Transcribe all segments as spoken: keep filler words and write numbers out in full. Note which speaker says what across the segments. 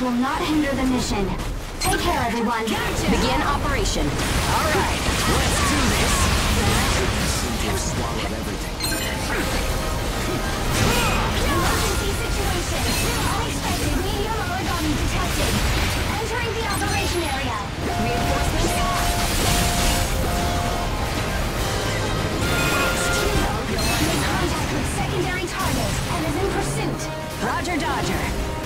Speaker 1: will not hinder the mission. Take care, everyone.
Speaker 2: Gotcha. Begin operation.
Speaker 3: All right, let's do this. You've swallowed everything.
Speaker 1: Emergency situation. Unexpected medium origami detected. Entering the operation area.
Speaker 2: Reinforcements.
Speaker 1: Made contact with secondary target and is in pursuit.
Speaker 2: Roger, Dodger.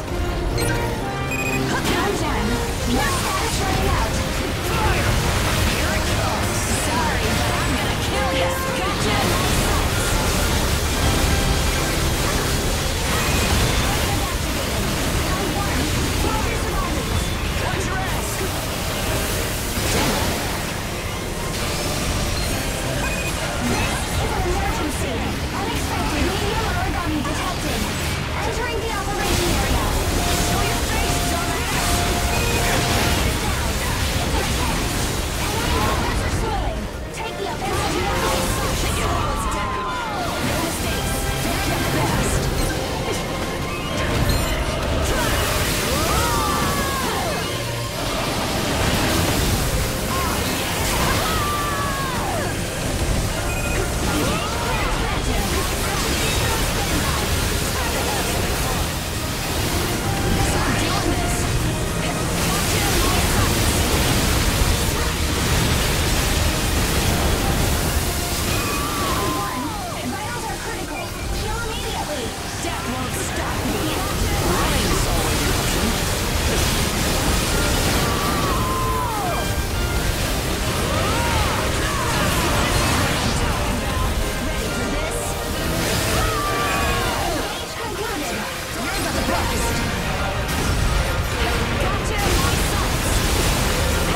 Speaker 1: Countdown. Your status running out.
Speaker 3: Fire! Here it comes!
Speaker 2: Sorry, but I'm gonna kill you. Gotcha.
Speaker 3: What's your ask?
Speaker 1: Emergency. Unexpected medium origami detected. Entering the operation area.
Speaker 3: Show your face, dumbass!
Speaker 1: Enemies are swelling. Take the offensive now.
Speaker 2: Take your bullets down. No mistakes. They're the best.
Speaker 1: Vitals are critical. Kill immediately.
Speaker 2: That won't stop me.
Speaker 3: Rain's always an option.
Speaker 2: Ready for this?
Speaker 1: Engage concluded.
Speaker 2: You're the best. Gotcha. My sights.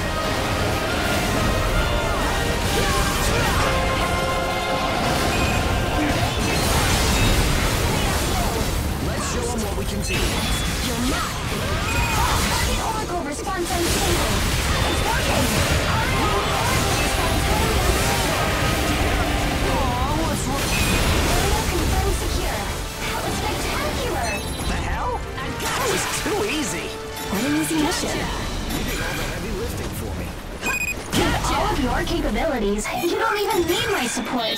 Speaker 3: Let's show them what we can do.
Speaker 2: You're not.
Speaker 1: Target Oracle response unstable. It's working. Oracle response currently unstable.
Speaker 3: Aw, what's wrong?
Speaker 1: Area confirmed secure. That was spectacular.
Speaker 3: The hell? That was too easy.
Speaker 2: What an easy mission.
Speaker 3: You did all the heavy lifting for me.
Speaker 1: All of your capabilities. You don't even need my support.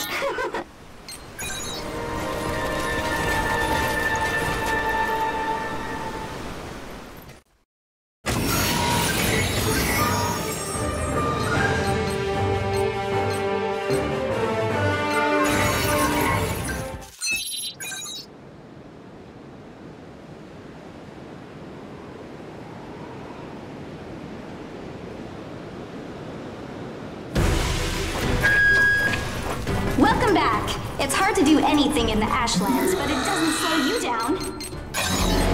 Speaker 1: Welcome back. It's hard to do anything in the Ashlands, but it doesn't slow you down.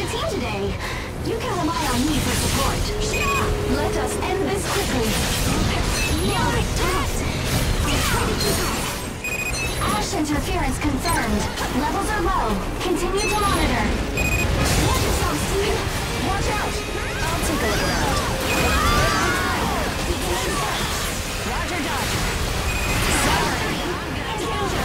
Speaker 1: the team today. You can rely on me for support. Let us end this quickly. Now it's tossed. I'll try to keep up. Ash interference confirmed. Levels are low. Continue to monitor. Watch yourself, Steve. Watch out. I'll take a look around. Roger that. Sorry. In danger.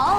Speaker 1: all.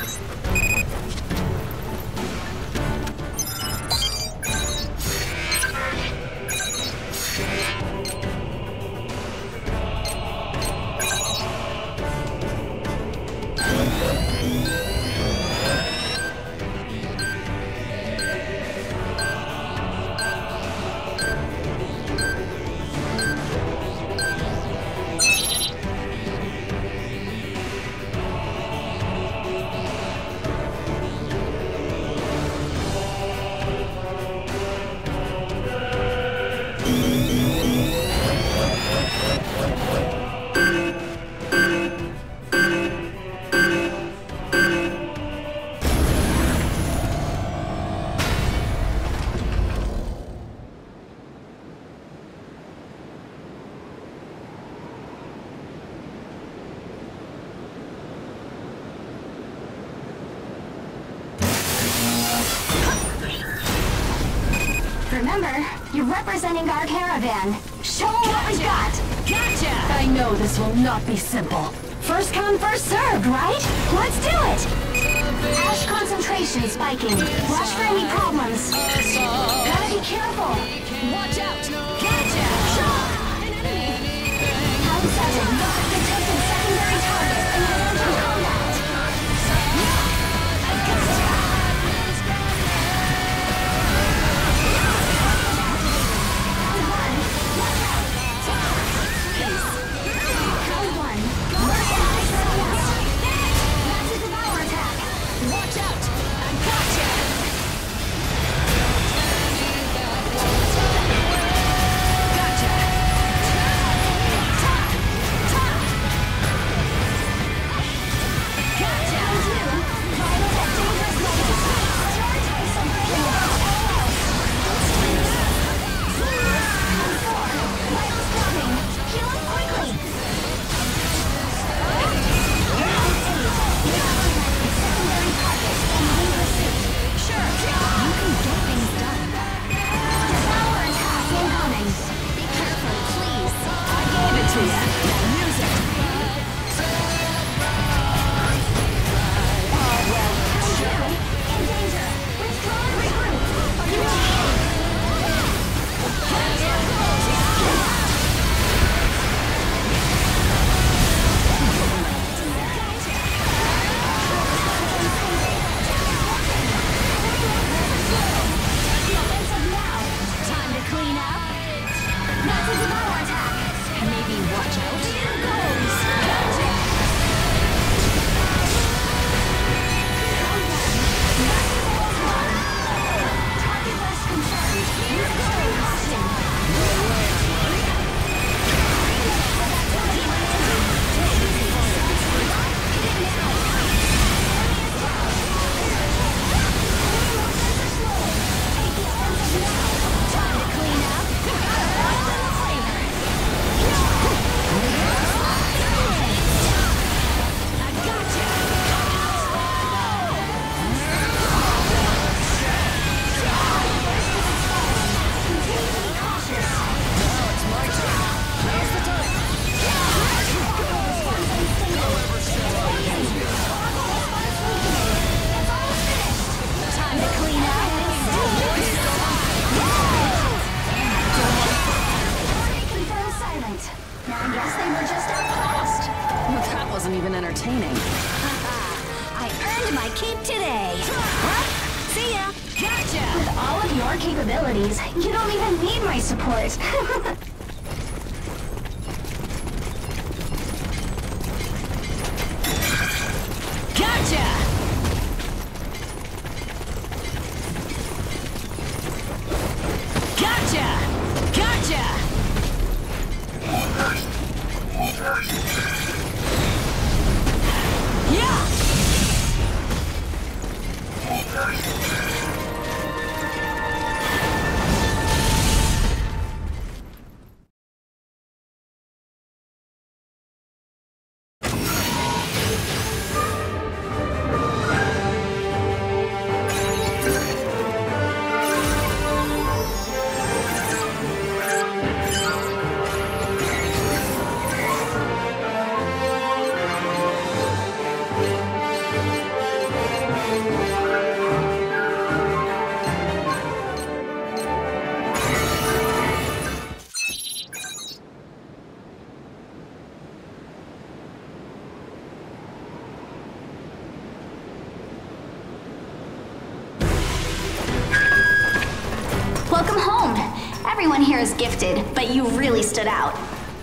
Speaker 1: Remember, you're representing our caravan. Show 'em what we've got.
Speaker 2: Gotcha!
Speaker 1: I know this will not be simple. First come, first served, right? Let's do it! Ash concentration spiking. Watch for any problems. Gotta be careful.
Speaker 2: Watch out! Gotcha! An enemy!
Speaker 1: Count seven. Detected secondary targets in hand-to-hand combat.
Speaker 2: I gotcha!
Speaker 1: Round one. Watch out. Round one. Mercenaries surplus. Massive devour attack.
Speaker 2: Watch out! I gotcha! Gotcha! Ta! Ta! Gotcha!
Speaker 1: Round two. Vitals at dangerous levels. Prioritize something else. Round four. Vitals dropping. Heal up quickly. Round eight. Secondary targets in wing pursuit.
Speaker 2: Sure!
Speaker 1: You can get things done. Devour attack incoming. Be careful, please.
Speaker 2: I gave it to ya. Now use it.
Speaker 1: Round two. In danger. Withdraw and regroup. Are you okay? Offensive now.
Speaker 2: Time to clean up.
Speaker 1: Massive devour attack.
Speaker 2: Maybe watch out.
Speaker 1: Here goes.
Speaker 2: Gotcha!
Speaker 1: Target less confirmed. Here goes. Caution.
Speaker 2: Time to clean up. I gotcha! Time to clean up.
Speaker 1: Confirmed silent. Now I guess they were just outclassed.
Speaker 2: Well, that wasn't even entertaining.
Speaker 1: I earned my keep today.
Speaker 2: See ya! Gotcha!
Speaker 1: With all of your capabilities, you don't even need my support.
Speaker 2: Gotcha! Gotcha! Gotcha! Yeah!
Speaker 1: everyone here is gifted, but you really stood out.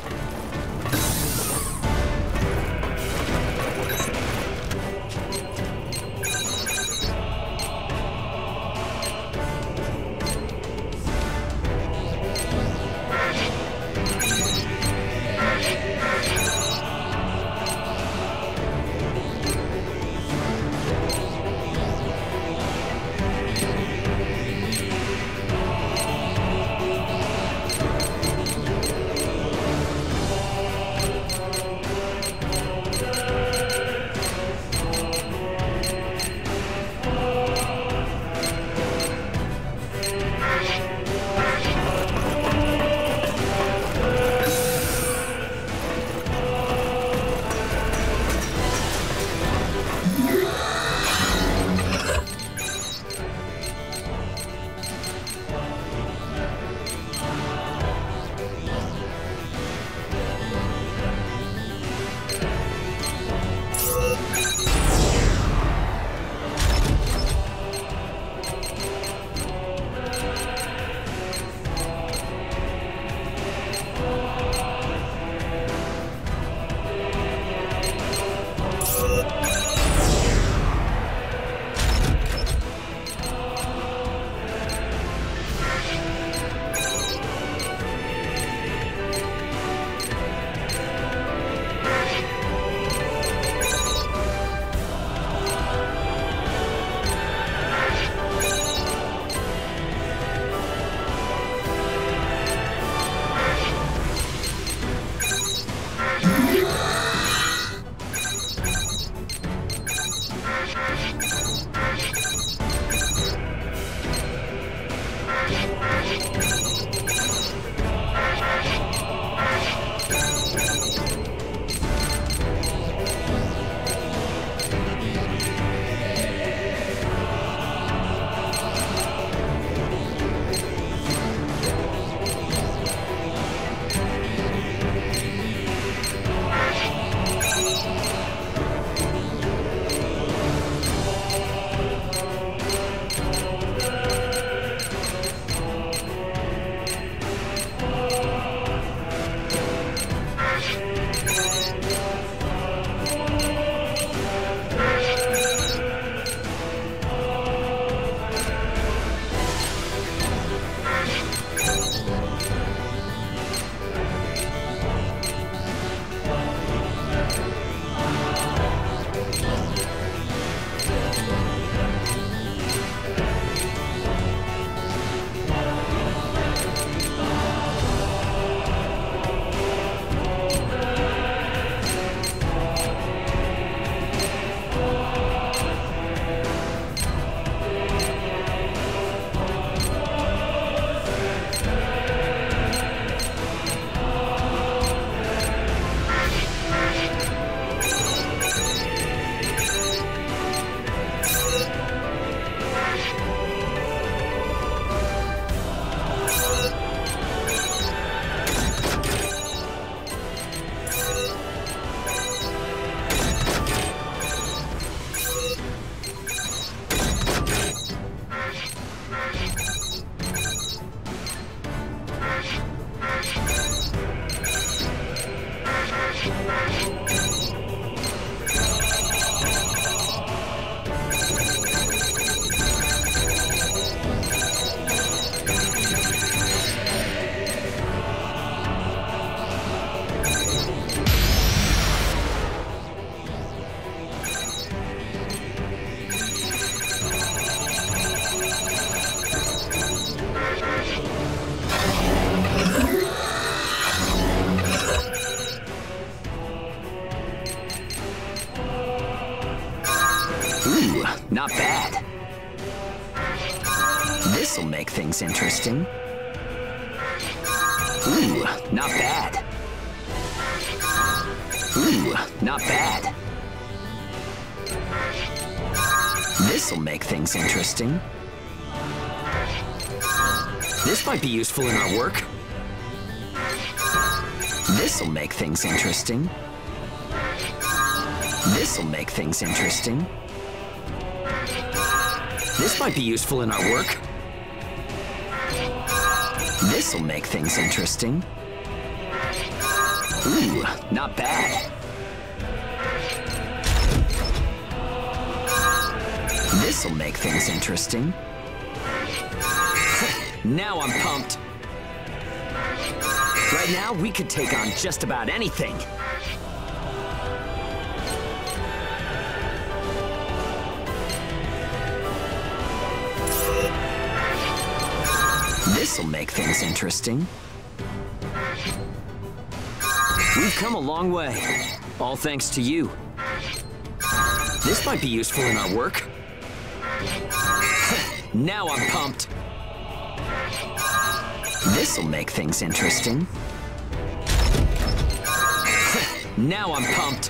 Speaker 3: Ooh, not bad. This'll make things interesting. Ooh, not bad. Ooh, not bad. This'll make things interesting. This might be useful in our work. This'll make things interesting. This'll make things interesting. This might be useful in our work. This'll make things interesting. Ooh, not bad. This'll make things interesting. Now I'm pumped. Right now, we could take on just about anything. This'll make things interesting. We've come a long way, all thanks to you. This might be useful in our work. Now I'm pumped. This'll make things interesting. Now I'm pumped.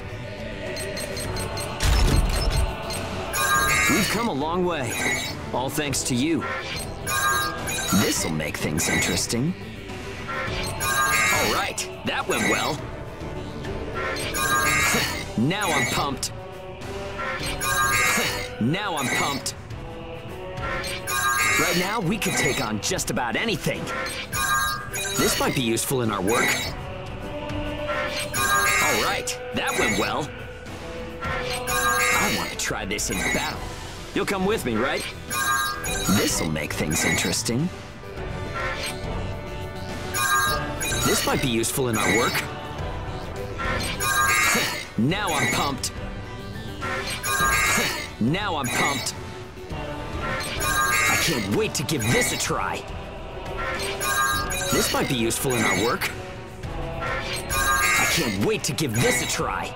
Speaker 3: We've come a long way, all thanks to you. This'll make things interesting. All right, that went well. Now I'm pumped. Now I'm pumped. Right now, we could take on just about anything. This might be useful in our work. All right, that went well. I want to try this in battle. You'll come with me, right? This'll make things interesting. This might be useful in our work. Now I'm pumped. Now I'm pumped. I can't wait to give this a try. This might be useful in our work. I can't wait to give this a try.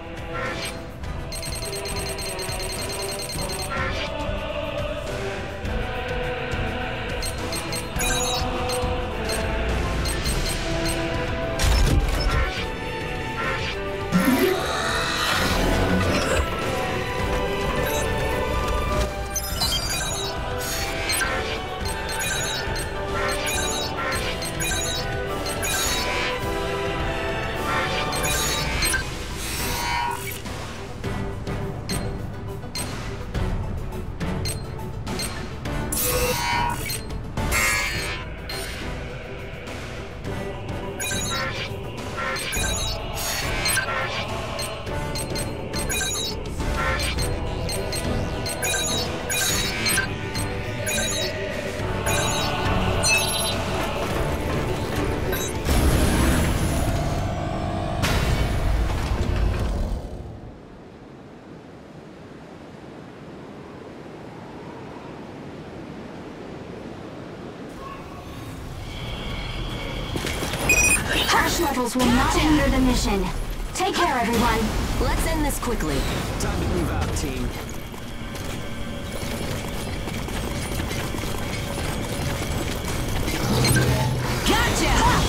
Speaker 1: Harsh levels will not hinder the mission. Take care, everyone.
Speaker 2: Let's end this quickly.
Speaker 3: Time to move out, team.
Speaker 2: Gotcha!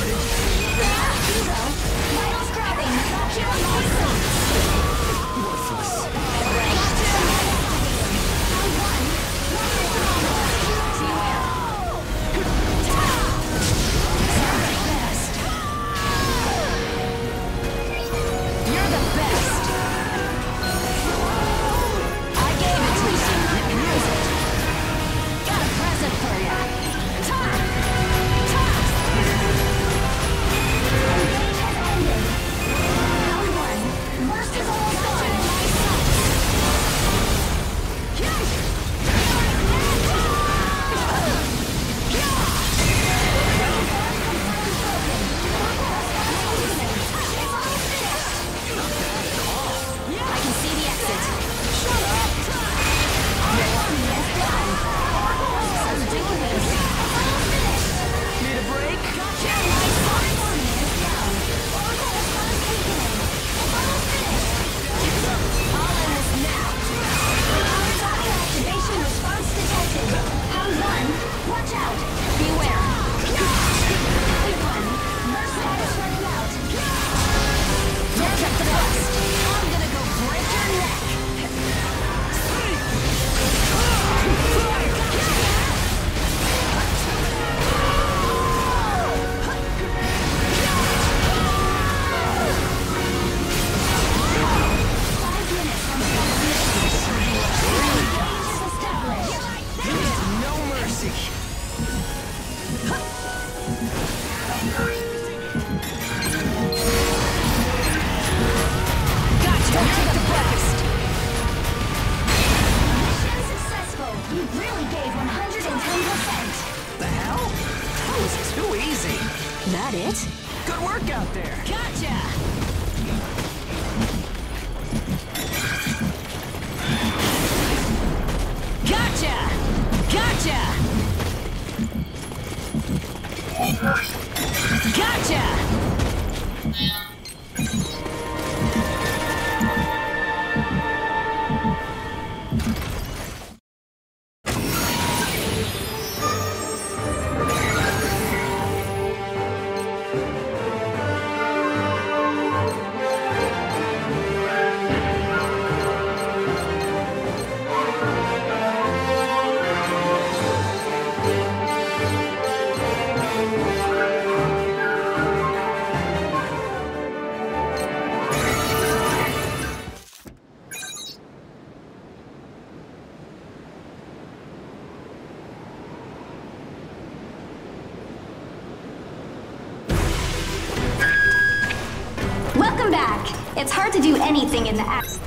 Speaker 1: Vital scrapping. Gotcha on my sight.
Speaker 3: Worthless.
Speaker 1: Gotcha on my activator. Round one. Beware.
Speaker 2: You're the best. I gave it to you. Use it. Got a present for ya. Ta! Ta!
Speaker 1: Engage has ended. Round one. Burst is almost done.
Speaker 2: I can see the exit.
Speaker 1: Let's do this.
Speaker 3: Need a break?
Speaker 1: Activation response detected. Round one. Watch out.
Speaker 2: Beware.
Speaker 1: Round one. Burst status running out.
Speaker 2: You're the best. I'm gonna go break your neck.
Speaker 1: Five minutes from Engage is established.
Speaker 3: No mercy.
Speaker 2: Gotcha. You're the best.
Speaker 1: Mission successful. You really gave one hundred ten percent.
Speaker 3: The hell? That was too easy.
Speaker 2: That it?
Speaker 3: Good work out there.
Speaker 2: Gotcha. Gotcha. Gotcha. Gotcha.
Speaker 1: Welcome back. It's hard to do anything in the act.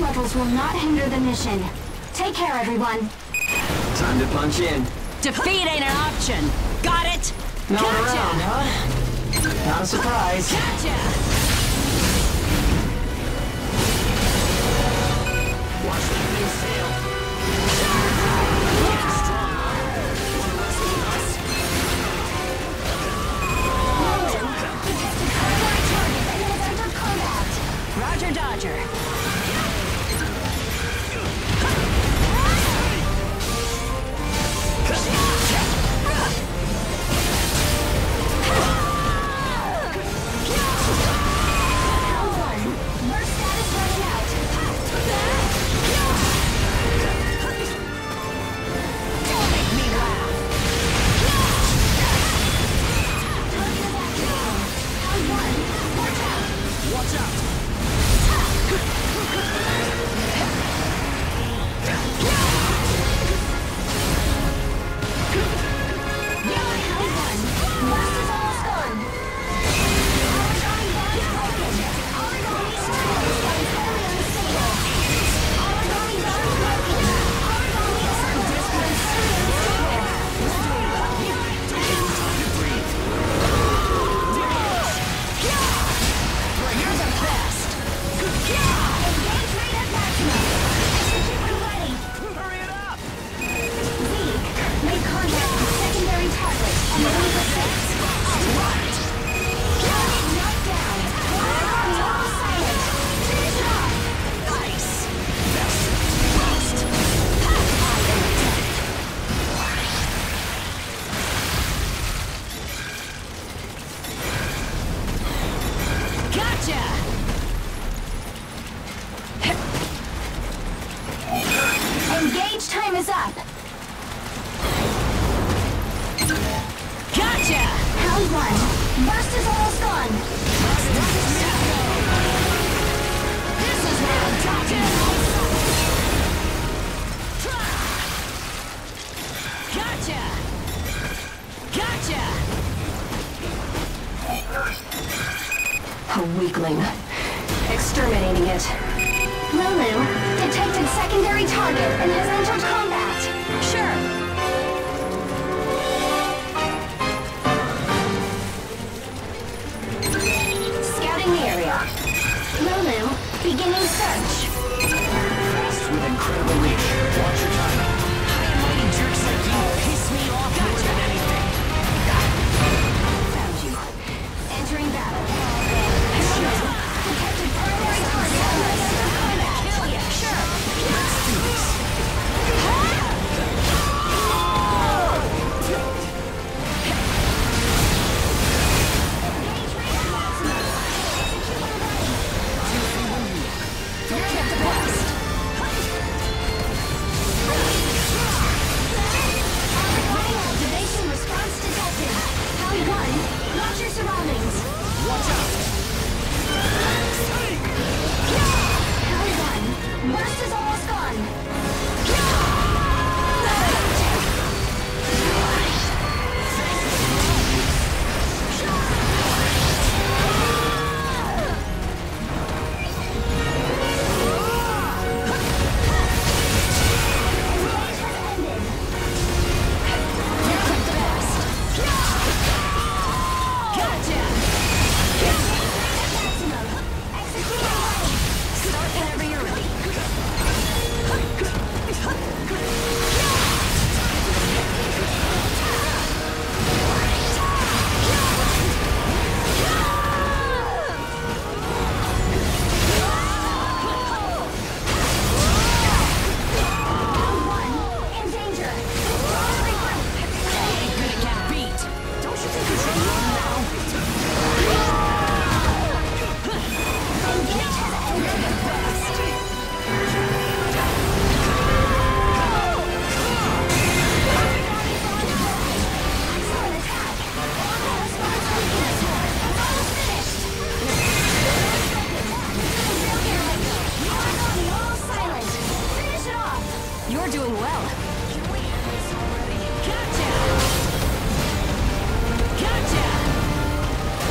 Speaker 1: levels will not hinder the mission. Take care, everyone.
Speaker 3: Time to punch in.
Speaker 2: Defeat ain't an option. Got it?
Speaker 3: Not
Speaker 2: Gotcha!
Speaker 3: around, huh? Not a surprise.
Speaker 2: Gotcha!
Speaker 3: Watch that thing sail. Getting stronger. One less than us.
Speaker 1: Primary target and has entered combat.
Speaker 2: Roger Dodger.
Speaker 1: Burst status running out.
Speaker 2: Don't make me laugh.
Speaker 3: Watch out.
Speaker 2: You're the best.
Speaker 3: Hurry it up.
Speaker 1: Make contact with secondary target and the weak assist. Right. Knocked down. Army all silent. Finish it off.
Speaker 2: Nice.
Speaker 3: Best. Best.
Speaker 2: Gotcha!
Speaker 1: Engage time is up.
Speaker 2: Gotcha!
Speaker 1: Round one. Burst is almost gone.
Speaker 2: This is what I'm talking Gotcha! Gotcha!
Speaker 1: A weakling. Exterminating it. Lulu, detected secondary target and has entered combat.
Speaker 2: Sure.
Speaker 1: Scouting the area. Lulu, beginning search.
Speaker 3: Fast with incredible reach. Watch your timing. High and mighty jerks like you piss me off more than anything.
Speaker 1: Found you. Entering battle. Detected primary target and has entered combat. Sure.
Speaker 3: Let's do this.
Speaker 1: Engage rate at maximum. Execute ready.
Speaker 2: You're the best.
Speaker 1: Armor activation response detected. Round one. Watch your surroundings.
Speaker 3: Watch out.
Speaker 1: Round one. Burst is almost gone. Engage has ended.
Speaker 2: You're the best. Gotcha!
Speaker 1: Maximum. Execute ready.
Speaker 2: Start whenever you're ready.
Speaker 1: Round one. In danger. Regroup.
Speaker 2: Ain't gonna get beat.
Speaker 3: Don't you think you should run now?
Speaker 1: Engage has ended. Excellent attack. Orbital response weakness. Almost finished. Origami all silent. Finish it off.
Speaker 2: You're doing well. Gotcha! Gotcha!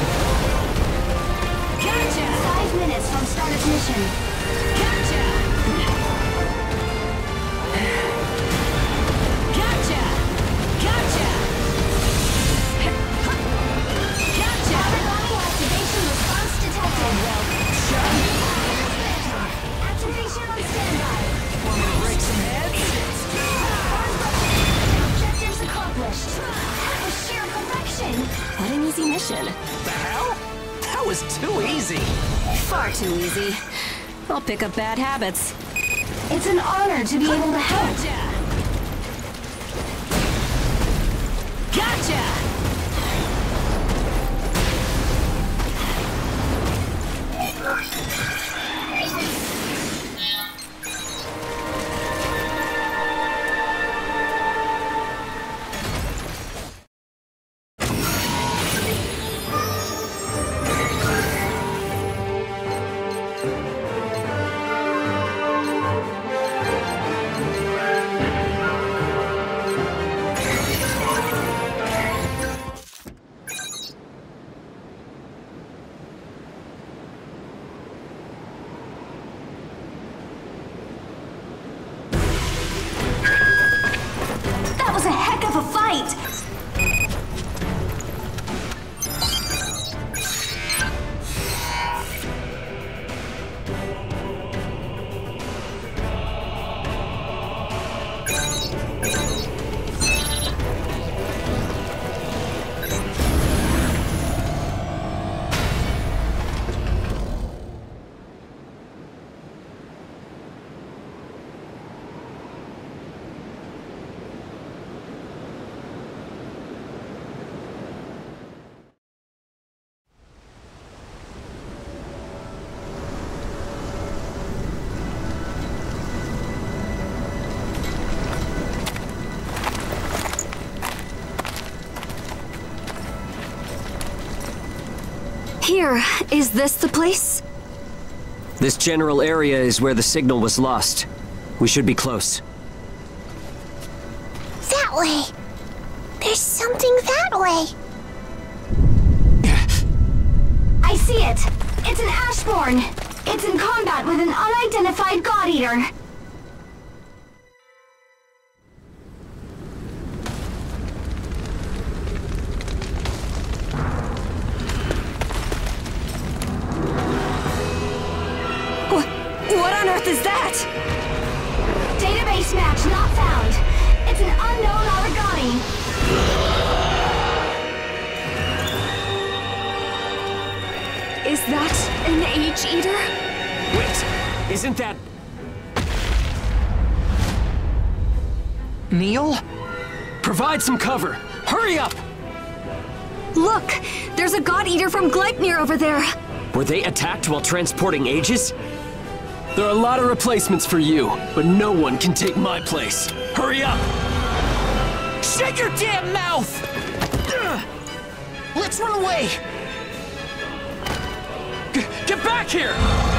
Speaker 2: Gotcha!
Speaker 1: Five minutes from start of mission.
Speaker 2: Gotcha! Too easy. I'll pick up bad habits.
Speaker 1: It's an honor to be able to help.
Speaker 2: Gotcha! Gotcha!
Speaker 1: That was a heck of a fight!
Speaker 2: Here, is this the place?
Speaker 3: This general area is where the signal was lost. We should be close.
Speaker 1: That way! There's something that way! I see it! It's an Ashborn! It's in combat with an unidentified God Eater!
Speaker 2: What on earth is that?
Speaker 1: Database match not found. It's an unknown origami.
Speaker 2: Is that an H-Eater?
Speaker 3: Wait, isn't that...
Speaker 4: Neil?
Speaker 3: Provide some cover! Hurry up!
Speaker 2: Look! There's a God Eater from Gleipnir over there!
Speaker 3: Were they attacked while transporting Aegis? There are a lot of replacements for you, but no one can take my place. Hurry up!
Speaker 4: Shut your damn mouth! Let's run away!
Speaker 3: G- get back here!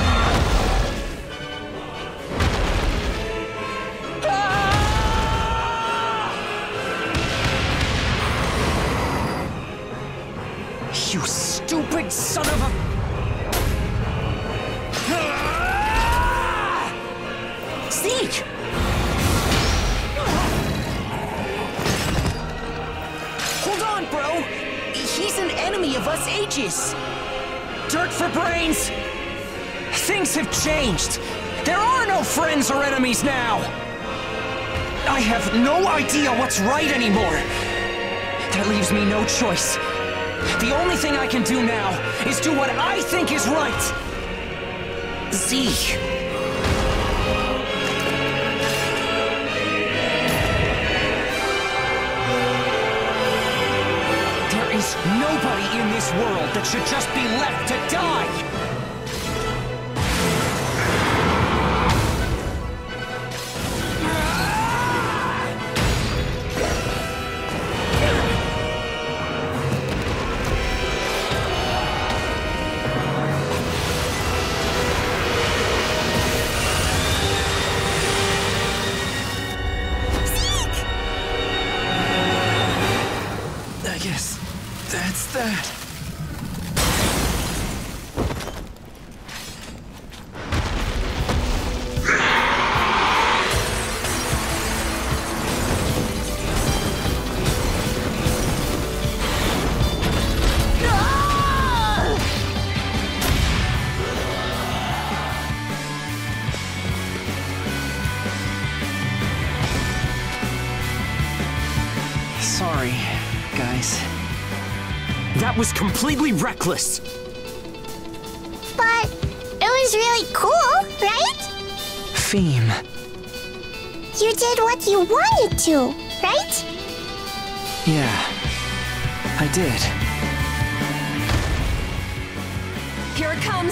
Speaker 4: You stupid son of a... Zeke! Hold on, bro! He's an enemy of us Aegis!
Speaker 3: Dirt for brains! Things have changed! There are no friends or enemies now! I have no idea what's right anymore! That leaves me no choice. The only thing I can do now is do what I think is right!
Speaker 4: Zeke!
Speaker 3: There is nobody in this world that should just be left to die!
Speaker 4: I guess that's that. Sorry, guys.
Speaker 3: That was completely reckless!
Speaker 1: But it was really cool, right?
Speaker 3: Theme.
Speaker 1: You did what you wanted to, right?
Speaker 3: Yeah, I did.
Speaker 2: Here it comes!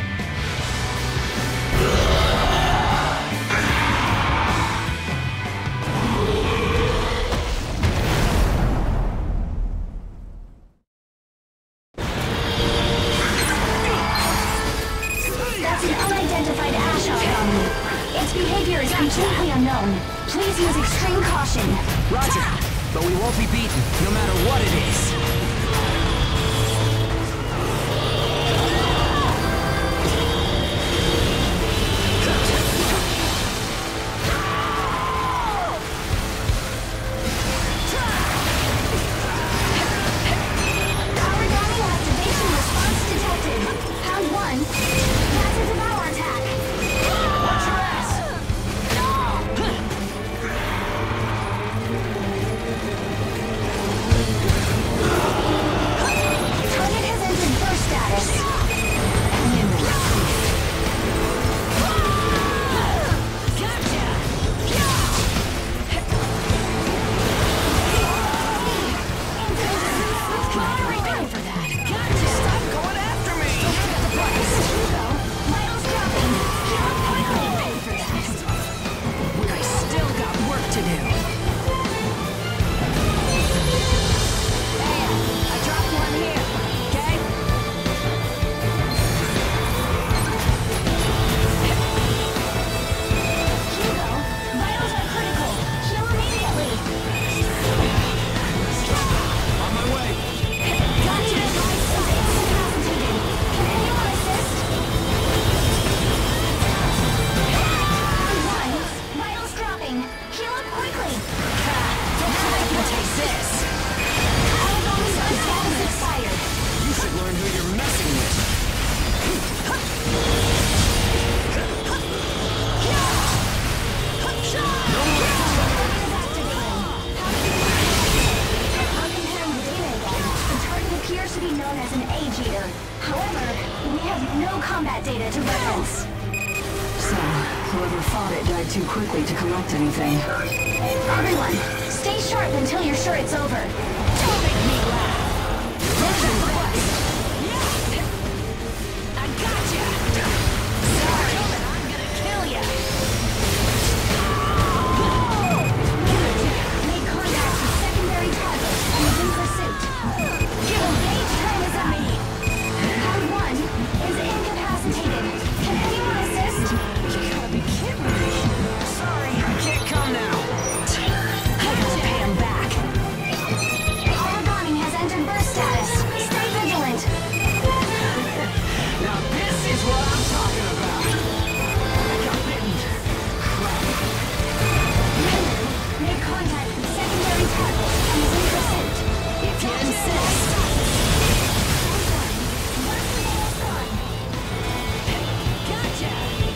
Speaker 1: That's an unidentified Ash Anomaly. Its behavior is completely unknown. Please use extreme caution.
Speaker 3: Roger, but we won't be beaten, no matter what it is.
Speaker 1: Origami activation response detected. Round one. Massive devour attack.
Speaker 3: Watch your ass!
Speaker 1: Target has entered burst status.
Speaker 3: Stop going after me!
Speaker 1: Vitals dropping. Heal quickly.
Speaker 2: I still got work to do. I dropped one here, okay?
Speaker 1: Hugo, vitals are critical. Heal immediately.
Speaker 3: On my way!
Speaker 1: Gotcha. Incapacitated. Can anyone assist? Round one. Vitals dropping. Heal up quickly.
Speaker 2: I can take this.
Speaker 1: Origami burst status expired.
Speaker 3: You should learn who you're messing with.
Speaker 1: I'm comparing the data again. The target appears to be known as an Age Eater. However, we have no combat data to reference.
Speaker 5: So, whoever fought it died too quickly to collect anything.
Speaker 1: Everyone, stay sharp until you're sure it's over.
Speaker 2: Don't make me laugh. I gotcha. Sorry, but I'm gonna kill ya.
Speaker 1: Make contact with secondary targets and is in pursuit. Engage time is up. Round one is incapacitated. Can anyone assist?
Speaker 2: You gotta be kidding me.
Speaker 3: Sorry, I can't come now.
Speaker 2: I gotta pay him back.
Speaker 1: Origami has entered burst status. Stay vigilant.
Speaker 3: Now this is what I'm talking about. I got bitten.
Speaker 1: Make contact with secondary targets and is in pursuit.
Speaker 2: If you insist. Gotcha.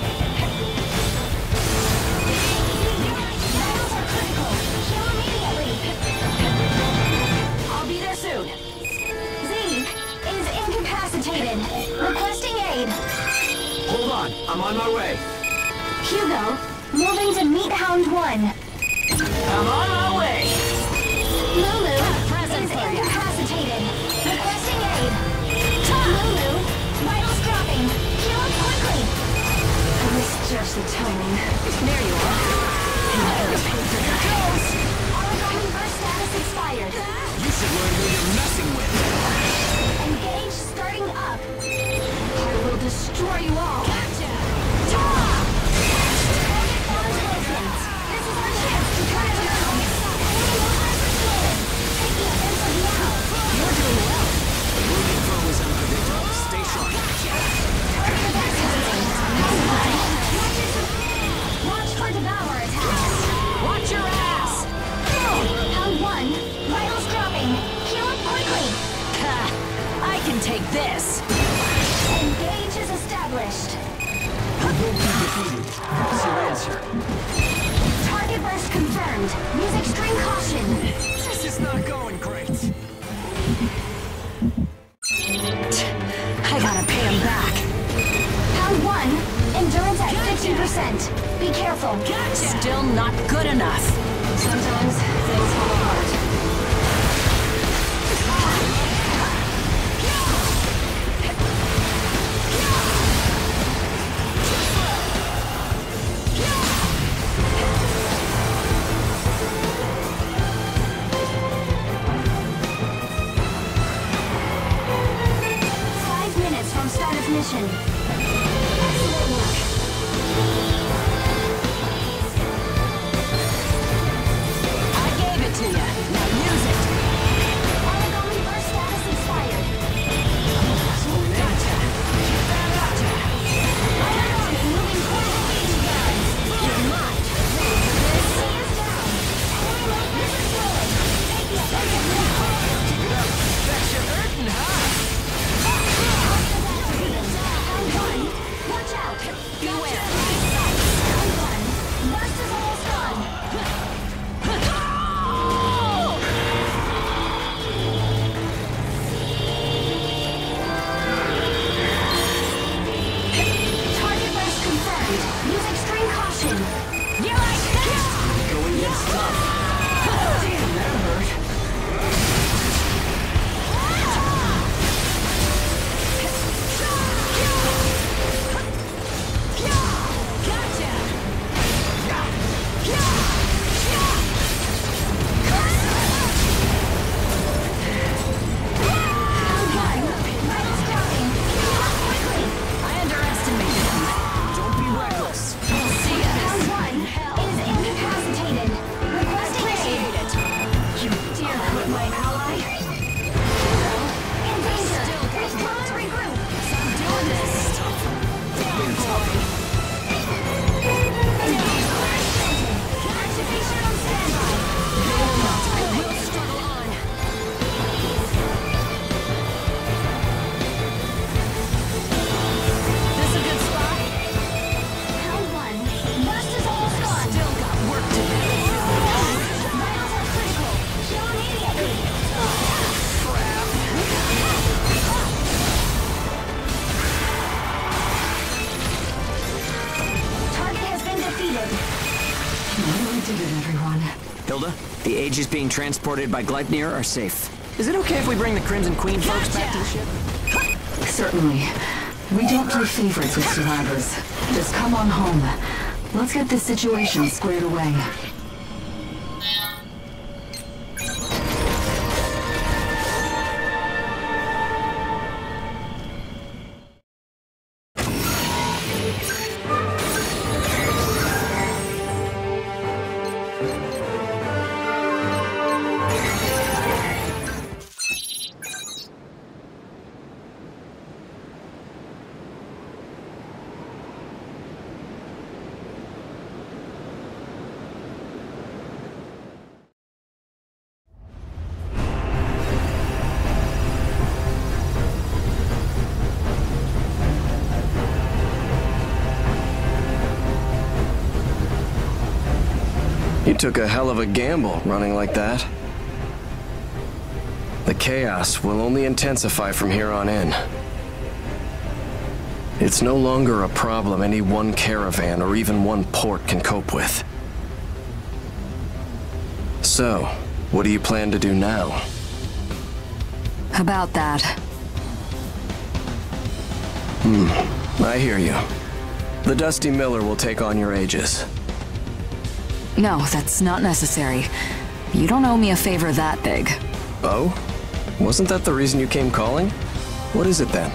Speaker 1: Vitals are critical. Heal immediately.
Speaker 2: I'll be there soon.
Speaker 1: Zeke is incapacitated. Requesting aid.
Speaker 3: Hold on, I'm on my way.
Speaker 1: Hugo, moving to meet Hound one.
Speaker 3: I'm on my way.
Speaker 1: Lulu
Speaker 2: present
Speaker 1: is
Speaker 2: for ya.
Speaker 1: incapacitated. Requesting aid. Lulu, vitals dropping. Heal up quickly.
Speaker 5: I misjudged the timing.
Speaker 2: There you are.
Speaker 1: Here goes. Origami burst status expired.
Speaker 3: You should learn who you're messing with.
Speaker 1: Engage starting up. I will destroy you all.
Speaker 2: Gotcha.
Speaker 1: Target found broken. This is our chance to turn it around. Enemy warriors destroyed. Take the offensive now.
Speaker 2: You're doing well.
Speaker 3: Moving foe is unpredictable. Stay sharp.
Speaker 1: Watch for devour attacks.
Speaker 2: Watch your ass.
Speaker 1: Round one. Vitals dropping. Heal up quickly.
Speaker 2: Ha! I can take this.
Speaker 1: Engage is established.
Speaker 3: You will be defeated. That's your answer.
Speaker 1: Target burst confirmed. Use extreme caution.
Speaker 3: This is not going great.
Speaker 2: I gotta pay him back.
Speaker 1: Round one. fifty percent. Be careful.
Speaker 2: Still not good enough.
Speaker 5: Sometimes things fall apart.
Speaker 1: Five minutes from start of mission. Excellent work.
Speaker 2: I gave it to you. Now use it.
Speaker 1: Origami burst status expired.
Speaker 2: Gotcha. Gotcha.
Speaker 1: Origami moving towards engaging guns. You're not. This is down. Enemy light is destroyed. Make the offensive move forward.
Speaker 4: Keep it up. That's your hurting, huh?
Speaker 1: Round one. Watch out.
Speaker 2: Beware.
Speaker 1: Round one. Burst is almost gone. Target burst confirmed. Use extreme caution.
Speaker 2: You like that?
Speaker 4: Going gets tough.
Speaker 5: Damn, that hurt.
Speaker 1: Round one. Rivals dropping. Quickly.
Speaker 2: I underestimated him.
Speaker 4: Don't be reckless.
Speaker 2: We'll see ya.
Speaker 1: Round one is incapacitated. Requesting aid.
Speaker 2: Appreciate it.
Speaker 1: You dare hurt my ally? In danger. Withdraw and regroup.
Speaker 2: I'm doing this. Damn boy.
Speaker 1: Activation on standby.
Speaker 2: I will struggle on. This a good spot?
Speaker 1: Round one. Burst is almost gone.
Speaker 2: Still got work to do.
Speaker 1: Vitals are critical. Heal immediately. Target has been defeated.
Speaker 5: We did it, everyone.
Speaker 3: Hilda, the Aegis being transported by Gleipnir are safe. Is it okay if we bring the Crimson Queen folks back to the ship?
Speaker 5: Certainly. We don't play favorites with survivors. Just come on home. Let's get this situation squared away.
Speaker 6: You took a hell of a gamble running like that. The chaos will only intensify from here on in. It's no longer a problem any one caravan or even one port can cope with. So, what do you plan to do now?
Speaker 5: About that.
Speaker 6: I hear you. The Dusty Miller will take on your Aegis.
Speaker 5: No, that's not necessary. You don't owe me a favor that big.
Speaker 6: Oh? Wasn't that the reason you came calling? What is it then?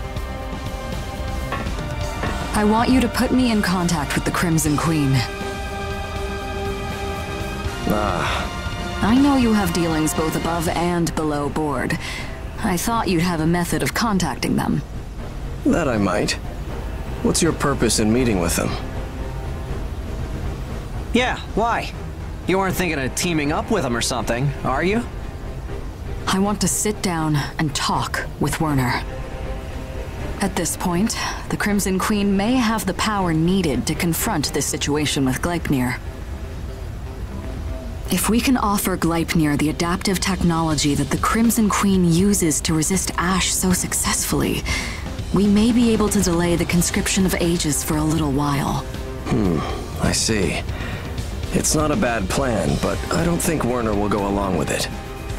Speaker 5: I want you to put me in contact with the Crimson Queen.
Speaker 6: Ah,
Speaker 5: I know you have dealings both above and below board. I thought you'd have a method of contacting them.
Speaker 6: that I might. What's your purpose in meeting with them?
Speaker 3: Yeah, why? You aren't thinking of teaming up with him or something, are you?
Speaker 5: I want to sit down and talk with Werner. At this point, the Crimson Queen may have the power needed to confront this situation with Gleipnir. If we can offer Gleipnir the adaptive technology that the Crimson Queen uses to resist Ash so successfully, we may be able to delay the conscription of Aegis for a little while.
Speaker 6: I see. It's not a bad plan, but I don't think Werner will go along with it.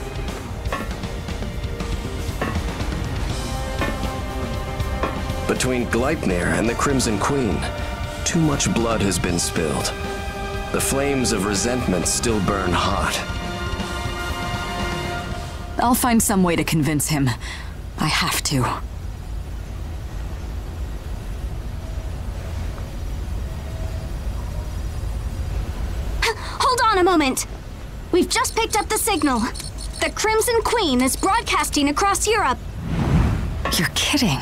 Speaker 6: Between Gleipnir and the Crimson Queen, too much blood has been spilled. The flames of resentment still burn hot.
Speaker 5: I'll find some way to convince him. I have to.
Speaker 1: Hold on a moment! We've just picked up the signal. The Crimson Queen is broadcasting across Europe.
Speaker 5: You're kidding.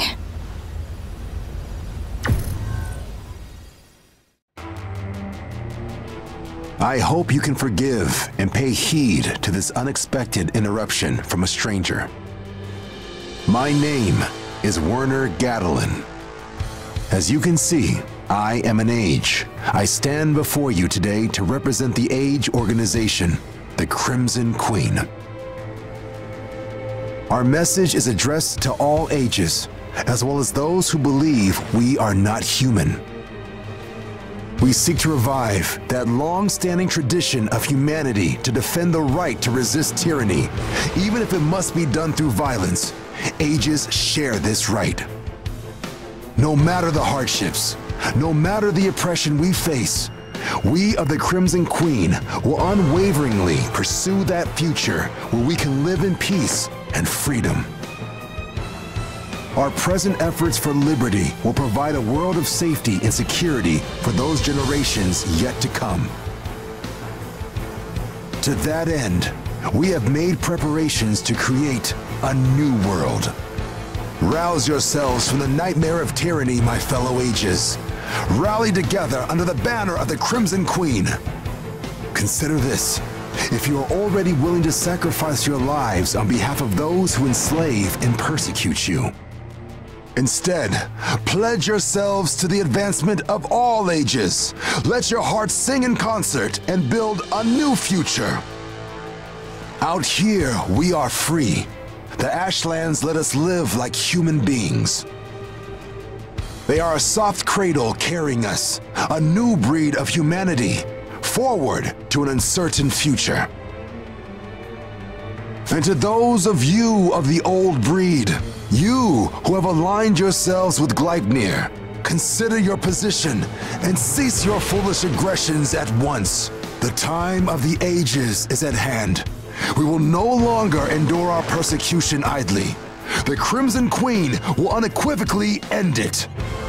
Speaker 7: I hope you can forgive and pay heed to this unexpected interruption from a stranger. My name is Werner Gadolin. As you can see, I am an Age. I stand before you today to represent the Age organization, the Crimson Queen. Our message is addressed to all ages, as well as those who believe we are not human. We seek to revive that long-standing tradition of humanity to defend the right to resist tyranny, even if it must be done through violence. Ages share this right. No matter the hardships, no matter the oppression we face, we of the Crimson Queen will unwaveringly pursue that future where we can live in peace and freedom. Our present efforts for liberty will provide a world of safety and security for those generations yet to come. To that end, we have made preparations to create a new world. Rouse yourselves from the nightmare of tyranny, my fellow Ages. Rally together under the banner of the Crimson Queen. Consider this. If you are already willing to sacrifice your lives on behalf of those who enslave and persecute you, instead, pledge yourselves to the advancement of all ages. Let your hearts sing in concert and build a new future. Out here, we are free. The Ashlands let us live like human beings. They are a soft cradle carrying us, a new breed of humanity, forward to an uncertain future. And to those of you of the old breed, you who have aligned yourselves with Gleipnir, consider your position and cease your foolish aggressions at once. The time of the Ages is at hand. We will no longer endure our persecution idly. The Crimson Queen will unequivocally end it.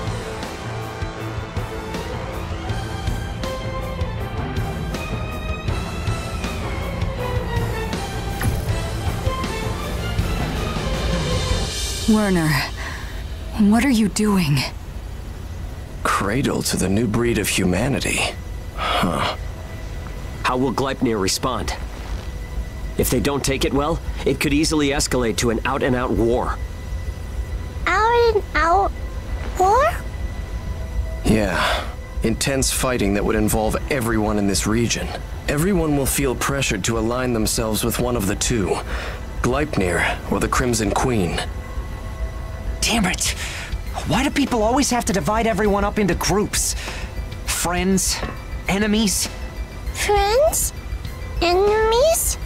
Speaker 5: Werner, what are you doing?
Speaker 6: Cradle to the new breed of humanity. Huh.
Speaker 4: How will Gleipnir respond? If they don't take it well, it could easily escalate to an out-and-out war.
Speaker 1: Out-and-out war?
Speaker 6: Yeah. Intense fighting that would involve everyone in this region. Everyone will feel pressured to align themselves with one of the two. Gleipnir or the Crimson Queen.
Speaker 3: Damn it! Why do people always have to divide everyone up into groups? Friends? Enemies?
Speaker 1: Friends? Enemies?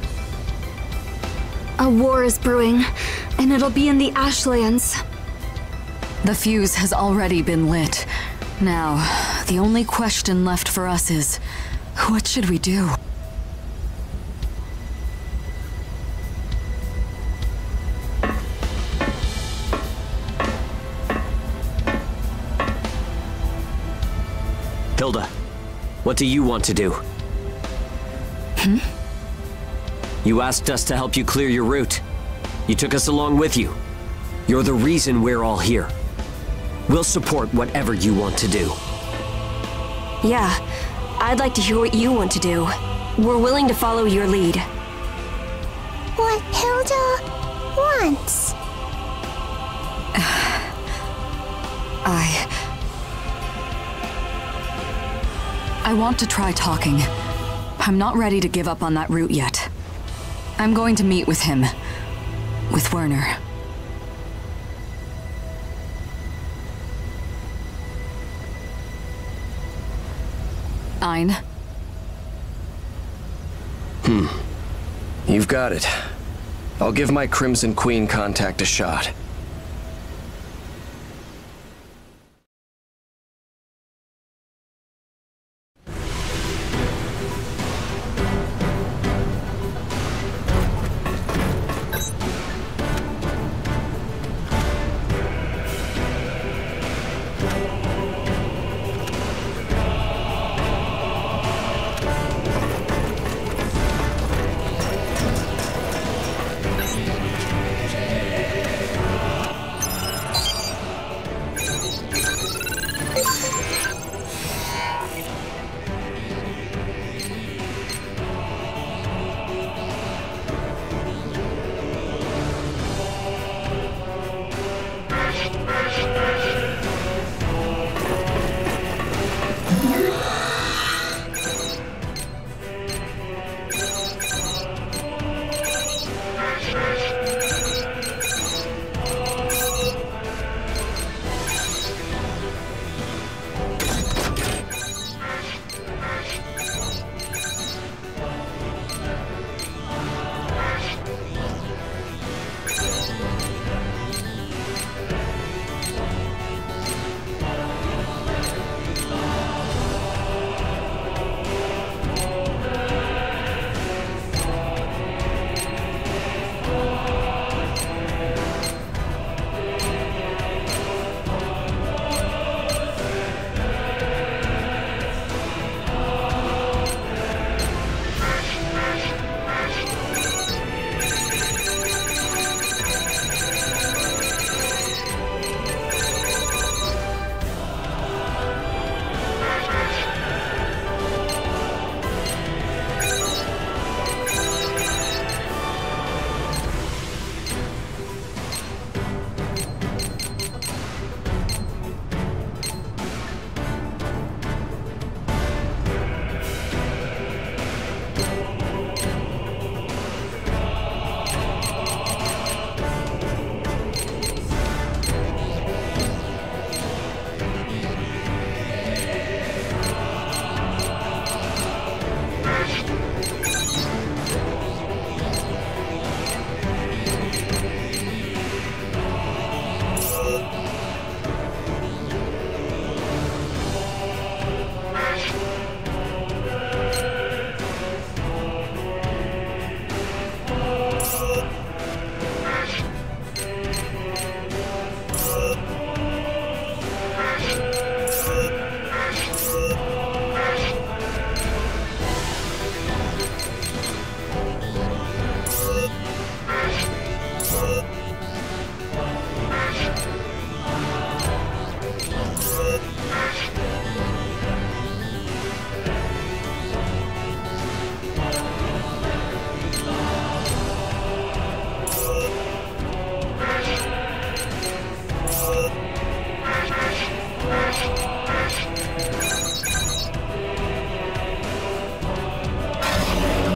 Speaker 1: A war is brewing, and it'll be in the Ashlands.
Speaker 5: The fuse has already been lit. Now, the only question left for us is, what should we do?
Speaker 4: Hilda, what do you want to do?
Speaker 5: Hmm?
Speaker 4: You asked us to help you clear your route. You took us along with you. You're the reason we're all here. We'll support whatever you want to do.
Speaker 1: Yeah, I'd like to hear what you want to do. We're willing to follow your lead. What Hilda wants.
Speaker 5: I... I want to try talking. I'm not ready to give up on that route yet. I'm going to meet with him. With Werner. Ein?
Speaker 6: Hmm. You've got it. I'll give my Crimson Queen contact a shot.